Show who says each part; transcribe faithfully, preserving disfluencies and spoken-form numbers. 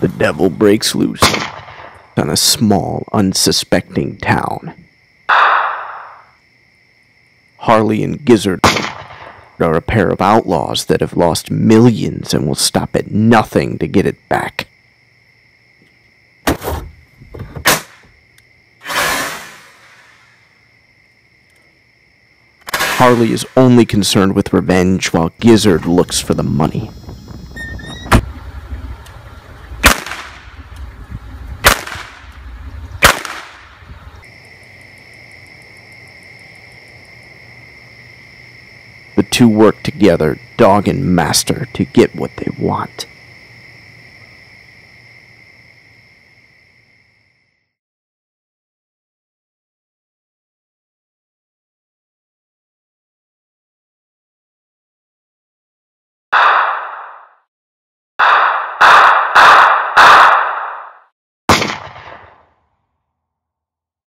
Speaker 1: The devil breaks loose on a small, unsuspecting town. Harley and Gizzard are a pair of outlaws that have lost millions and will stop at nothing to get it back. Harley is only concerned with revenge while Gizzard looks for the money. The two work together, dog and master, to get what they want.